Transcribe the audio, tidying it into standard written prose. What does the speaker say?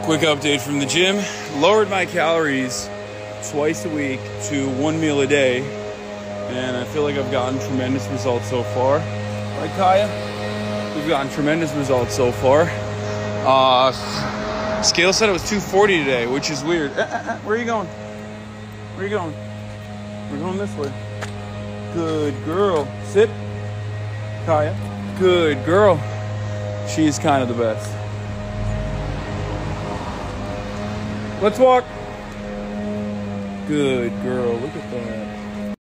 Quick update from the gym. Lowered my calories twice a week to 1 meal a day, and I feel like I've gotten tremendous results so far. Right, Kaya? We've gotten tremendous results so far. Scale said it was 240 today, which is weird. Where are you going? Where are you going? We're going this way. Good girl. Sit. Kaya. Good girl. She's kind of the best. Let's walk. Good girl. Look at that.